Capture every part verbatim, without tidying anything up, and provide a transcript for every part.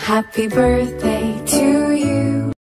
Happy birthday to you.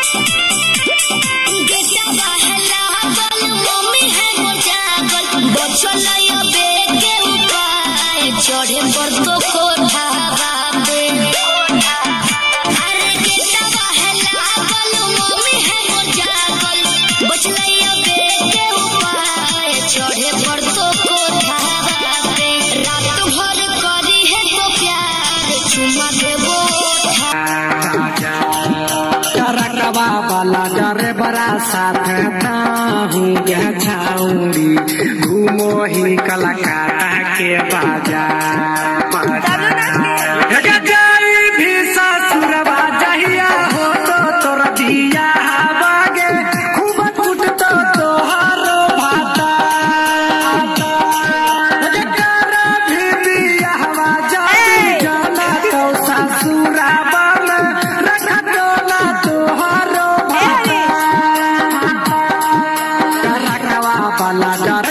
चढ़े पर तो कोठा बापे अरे गेटा बहला गल मम्मी है मोर जागल बचलैया बेटे उपाय चढ़े पर तो कोठा बापे रात भर करी है तो प्यार चुमा देबो करकवा वाला डरे बड़ा साथ हूँ क्या छाऊंगी घूमो ही कलकत्ता के बाजार भी ससुरवा जहिया हो तो तोर दिया बागे खूब कुट तो तोहारो भाता भी दिया हवा जाती जाना तो ससुरवा रख डोला तोहारो भाता करकवा वाला डर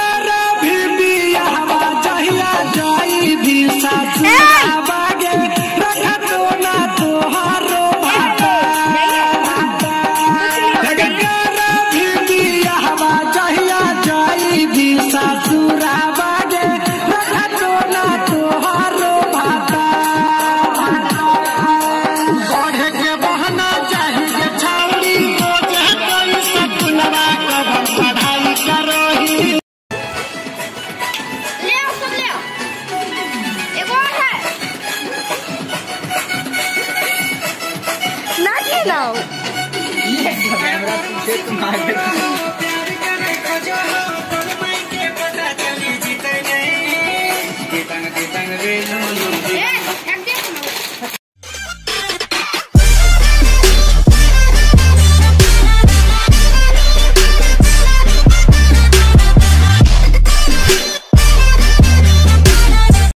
now. Yes,